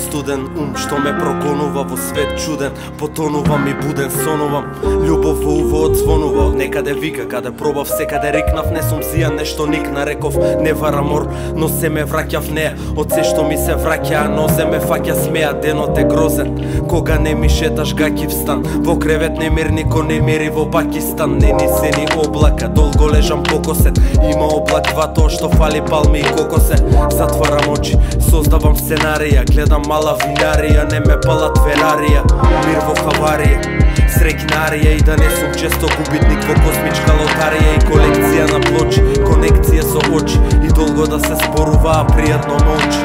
студен ум што ме прогонува во свет чуден. Потонувам и буден сонувам, љубов во уво одзвонува. Од некаде вика, каде пробав секаде рикнав. Не сум зија нешто никна, реков не вара мор, но се ме враќа в неа. Од се што ми се враќа, но се ме фаќа смеа. Денот е грозен, кога не ми шеташ гаки в стан. Во кревет не мир, нико не мири во Пакистан. Не ни се ни облака, долго лежам покосет. Има облак два, тоа што фали палми и кокосе. Затварам очи, создавам сценарија. Гледам мала винарија, не ме палат Ферарија. Мир во хаварија, среќнарија. И да не сум често губитник во космичка лотарија. И колекција на плочи, конекција со очи. И долго да се споруваа, пријатно молчи.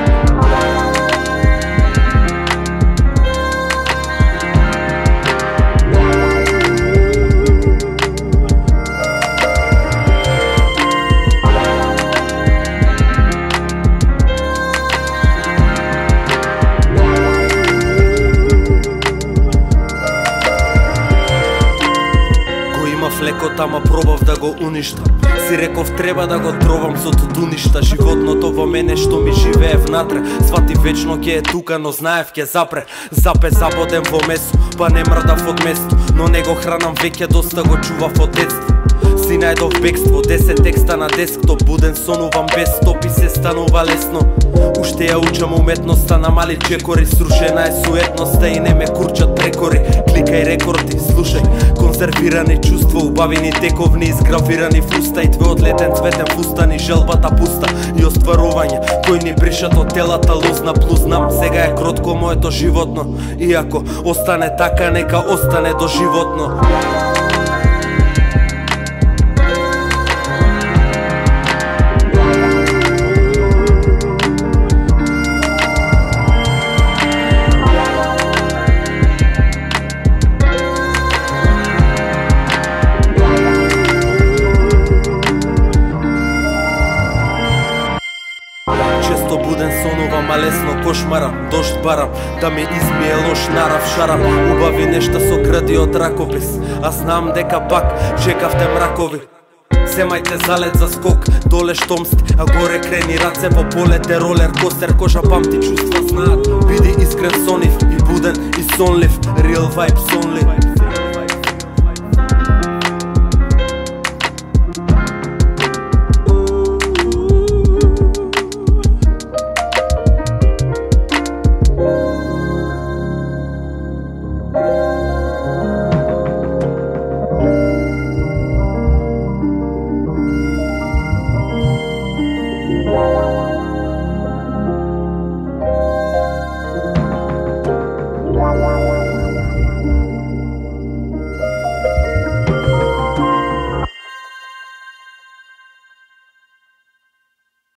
Лекот, ама пробав да го уништам. Си реков треба да го тровам со тудуништа. Животното во мене што ми живее внатре свати вечно ќе е тука, но знаев ќе запре. Запе забоден во месо, па не мрдав од место. Но не го хранам веќе, доста го чував од детство. Си најдов бегство, 10 текста на десктоп. Буден сонувам без стоп и се станува лесно. Уште ја учам уметноста на мали чекори. Срушена е суетноста и не ме курчат прекори. Кликај рекорди, слушај, конзервирани чувства, убавени тековни, изгравирани в уста. И твојот летен цветен фустан и желбата пуста. И остварување кои ни бришат од телата лузна плюс. Знам сега е кротко моето животно. Иако остане така, нека остане до животно. Често буден сонувам, а лесно кошмарам. Дожд барам, да ме измие лош нарав. Шарам убави нешта со гради од ракопис. А знам дека пак чекавте мракови. Земајте залет за скок, доле штомсти, а горе крени раце по полете ролер костер. Кожа памти, чувства знаат, биди искрен, сонив и буден и сонлив. Real vibe сон